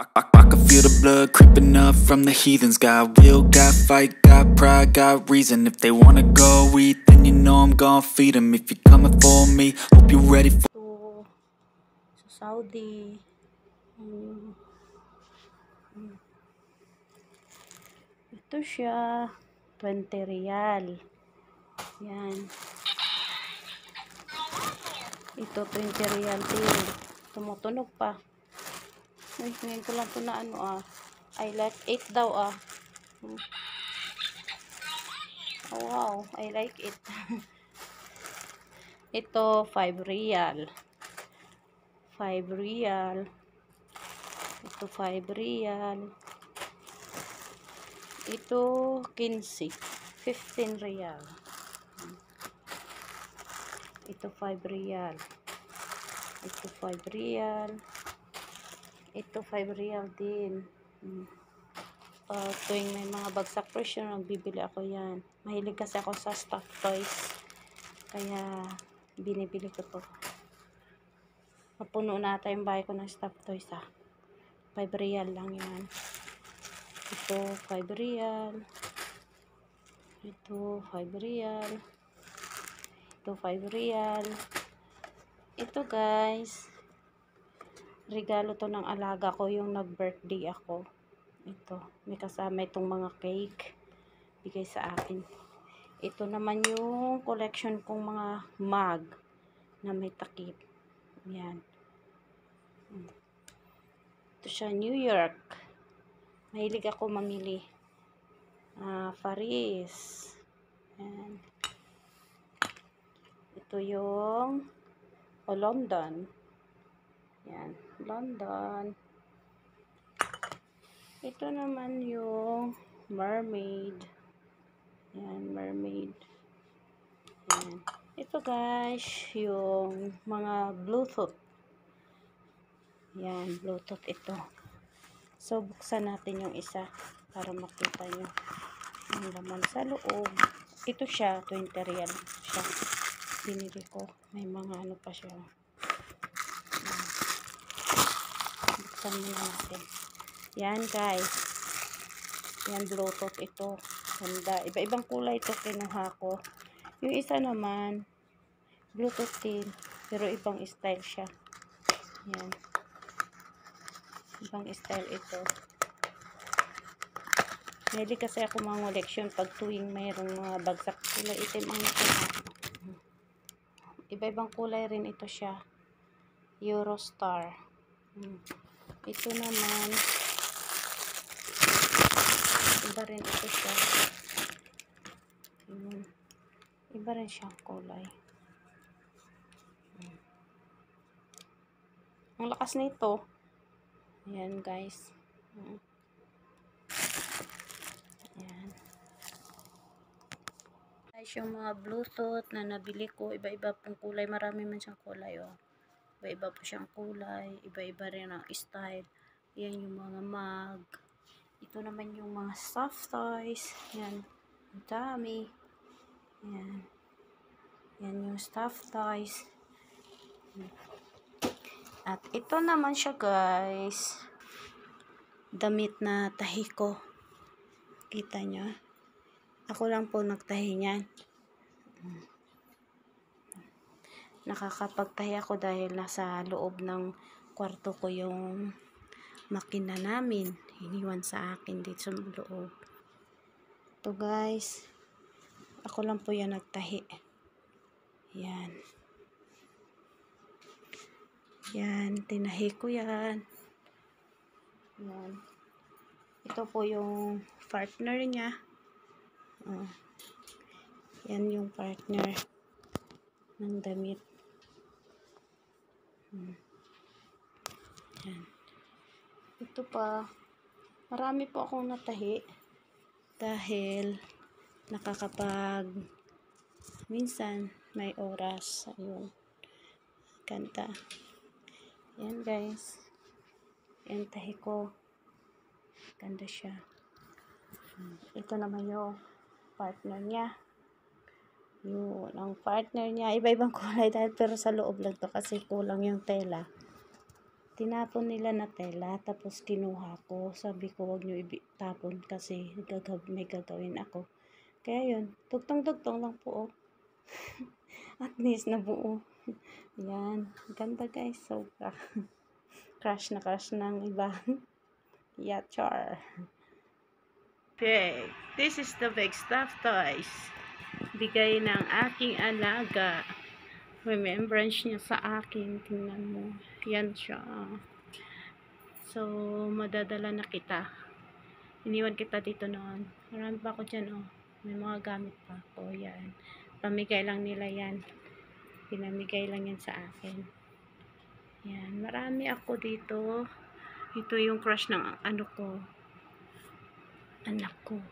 I can feel the blood creeping up from the heathens. Got will, got fight, got pride, got reason. If they wanna go eat, then you know I'm gonna feed them. If you're coming for me, hope you're ready for sa Saudi. Ito siya, 20 riyal. Yan. Ito 20 riyal din. Tumutunog pa. Ay, ngayon ko lang ito na I like 8 daw Oh, wow, I like it. Ito 5 riyal. 5 riyal. Ito 5 riyal. Ito 15. 15 riyal. Ito 5 riyal. Ito 5 riyal. Ito 5 riyal din. Tuwing may mga bagsak presyo, nagbibili ako yan. Mahilig kasi ako sa stuffed toys. Kaya, binibili ko to. Mapuno na yung bahay ko ng stuffed toys 5 riyal lang yan. Ito 5 riyal. Ito 5 riyal. Ito 5 riyal. Ito guys, regalo to ng alaga ko yung nag-birthday ako. Ito, may kasama itong mga cake bigay sa akin. Ito naman yung collection kong mga mug na may takip. Yan. Ito siya, New York. Mahilig ako mamili. Paris. Yan. Ito yung London. Yan, London. Ito naman yung mermaid. Yan, mermaid. Yan. Ito guys, yung mga Bluetooth. Yan, Bluetooth ito. So, buksan natin yung isa para makita nyo yung laman sa loob. Ito siya, 20 real siya. Binili ko. May mga ano pa siya. Yan. Buksan muna natin. Yan guys. Yan Bluetooth ito. Ganda. Iba-ibang kulay ito kinuha ko. Yung isa naman Bluetooth din. Pero ibang style siya. Yan. Ibang style ito. Mahilig kasi ako mga koleksyon pag tuwing mayroong mga bagsak kulay itim ang nakuha. Iba-ibang kulay rin ito siya. Eurostar. Ito naman iba rin ito siya. Iba rin siyang kulay. Ang lakas nito. Ayan guys. Ayan. Guys, yung mga Bluetooth na nabili ko, iba-iba pong kulay. Marami man siyang kulay Iba-iba po siyang kulay. Iba-iba rin ang style. Ayan yung mga mug. Ito naman yung mga soft toys. Yan. Ang dami. Yan. Yan yung stuffed toys. At ito naman siya guys. Damit na tahi ko. Kita nyo? Ako lang po nagtahi niyan. Nakakapagtahi ako dahil nasa loob ng kwarto ko yung makina namin. Iniwan sa akin dito sa loob. Ito guys. Ako lang po yan nagtahi. Yan. Yan. Tinahi ko yan. Yan. Ito po yung partner niya. Yan yung partner ng damit. Yan. Ito pa. Marami po akong natahi. Dahil minsan may oras. Ayun. Kanta. Yan guys. Yan tahi ko. Ganda siya. Ito naman yung partner niya. Yun, ang partner niya, iba-ibang kulay dahil pero sa loob lang to kasi kulang yung tela. tinapon nila na tela, tapos kinuha ko. Sabi ko, wag nyo itapon kasi may gagawin ako. Kaya yun, tugtong-tugtong lang po, oh. At least nabuo. Yan, ganda guys, sobra. Crush na crush ng iba. Yeah, char. Okay, this is the big stuff toys. Bigay ng aking alaga. Remembrance niya sa akin. Tingnan mo. Yan siya. So, madadala na kita. Iniwan kita dito noon. Marami pa ako dyan, oh. May mga gamit pa ako. Yan. Pamigay lang nila yan. Pinamigay lang yan sa akin. Yan. Marami ako dito. Ito yung crush ng ano ko. Anak ko.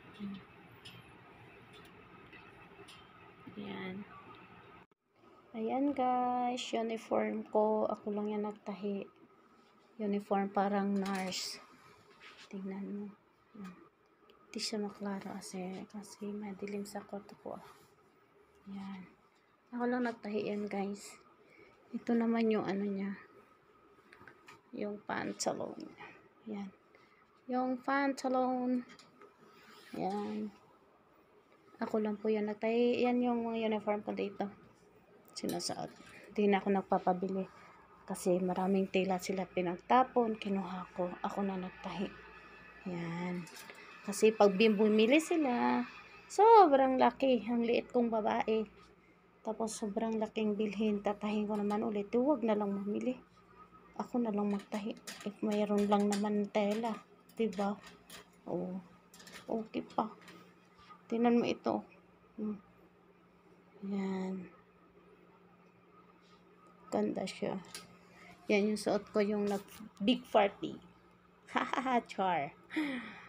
Yan. Ayan guys, uniform ko. Ako lang yan nagtahi. Uniform parang nurse. Tingnan mo. Hindi siya maklaro kasi madilim sa kwarto ko. Yan. Ako lang nagtahi yan guys. Ito naman yung ano niya. Yung pantalon. Yan. Yung pantalon. Yan. Ako lang po yan nagtahi. Yan yung mga uniform ko dito. Sinusuot. Hindi na ako nagpapabili kasi maraming tela sila pinagtapon, kinuha ko, ako na nagtahi. Yan. Kasi pag bumili sila, sobrang laki, ang liit kong babae. Tapos sobrang laking bilhin, tatahin ko naman ulit. Huwag na lang mamili. Ako na lang magtahi. If mayroon lang naman tela, diba? Oo. Okay pa. Tingnan mo ito. Yan. Ganda siya. Yan yung suot ko yung big party. Hahaha, char.